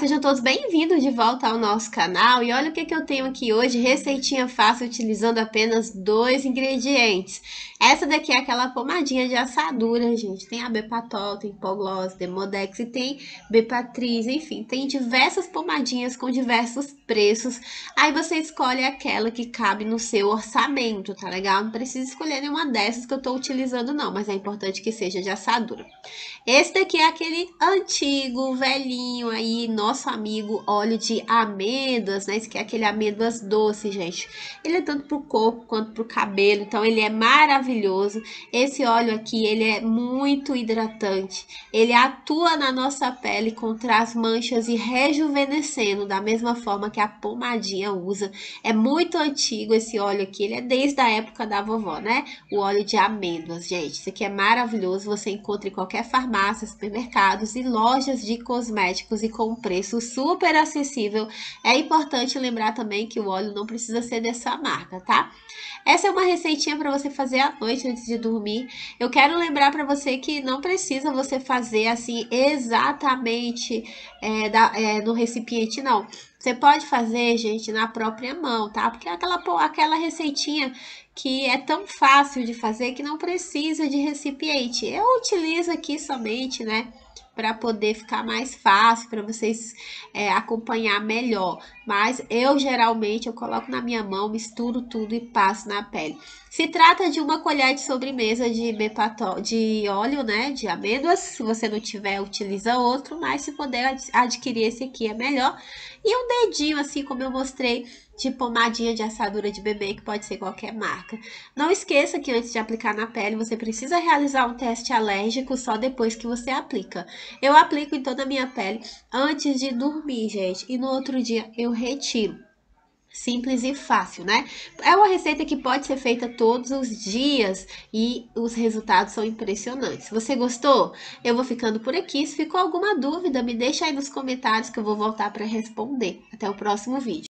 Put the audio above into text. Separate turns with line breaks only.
Sejam todos bem-vindos de volta ao nosso canal e olha o que eu tenho aqui hoje, receitinha fácil utilizando apenas 2 ingredientes. Essa daqui é aquela pomadinha de assadura, gente, tem a Bepatol, tem Hipogloss, Demodex e tem Bepatriz, enfim, tem diversas pomadinhas com diversos preços. Aí você escolhe aquela que cabe no seu orçamento, tá legal? Não precisa escolher nenhuma dessas que eu tô utilizando não, mas é importante que seja de assadura. Esse daqui é aquele antigo, velhinho aí, nosso amigo óleo de amêndoas, né? Esse aqui é aquele amêndoas doce, gente. Ele é tanto pro corpo quanto pro cabelo, então ele é maravilhoso. Esse óleo aqui, ele é muito hidratante. Ele atua na nossa pele contra as manchas e rejuvenescendo, da mesma forma que a pomadinha usa. É muito antigo esse óleo aqui, ele é desde a época da vovó, né? O óleo de amêndoas, gente. Isso aqui é maravilhoso, você encontra em qualquer farmácia, supermercados e lojas de cosméticos e com um preço super acessível. É importante lembrar também que o óleo não precisa ser dessa marca, tá? Essa é uma receitinha para você fazer à noite antes de dormir. Eu quero lembrar para você que não precisa você fazer assim exatamente no recipiente, não. Você pode fazer, gente, na própria mão, tá? Porque é aquela receitinha que é tão fácil de fazer que não precisa de recipiente. Eu utilizo aqui somente, né, para poder ficar mais fácil, para vocês acompanhar melhor. Mas eu geralmente eu coloco na minha mão, misturo tudo e passo na pele. Se trata de uma colher de sobremesa de Bepatol, de óleo, né, de amêndoas. Se você não tiver, utiliza outro, mas se puder adquirir esse aqui é melhor. E um dedinho, assim como eu mostrei, de pomadinha de assadura de bebê, que pode ser qualquer marca. Não esqueça que antes de aplicar na pele, você precisa realizar um teste alérgico só depois que você aplica. Eu aplico em toda a minha pele antes de dormir, gente, e no outro dia eu retiro. Simples e fácil, né? É uma receita que pode ser feita todos os dias e os resultados são impressionantes. Você gostou? Eu vou ficando por aqui. Se ficou alguma dúvida, me deixa aí nos comentários que eu vou voltar para responder. Até o próximo vídeo.